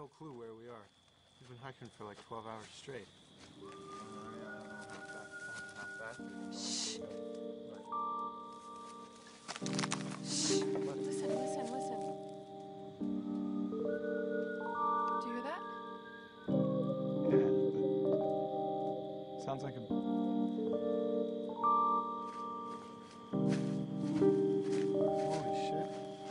no clue where we are. We've been hiking for like 12 hours straight. Shh. Shh. Listen, listen, listen. Do you hear that? Yeah, but sounds like a... Holy shit.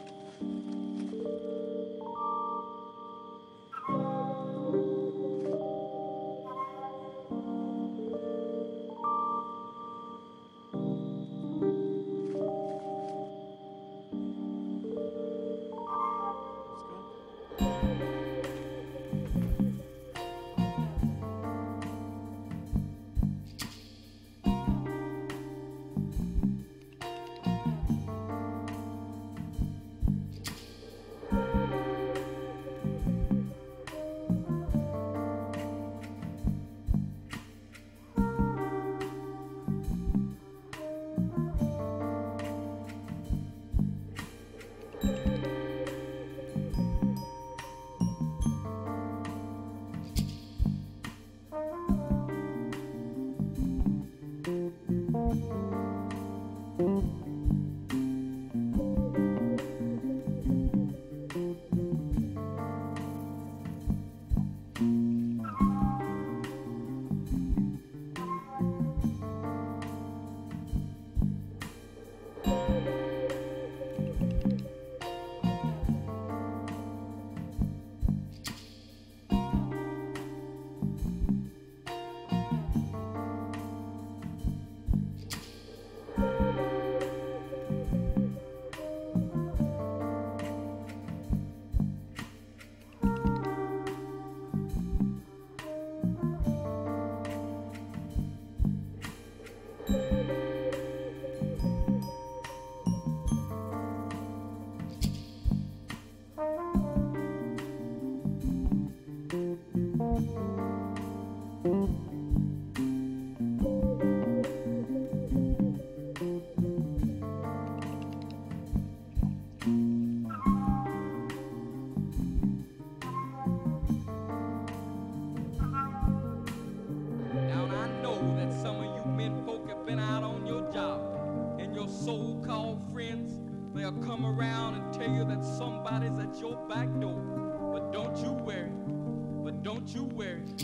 So-called friends, they'll come around and tell you that somebody's at your back door. But don't you worry,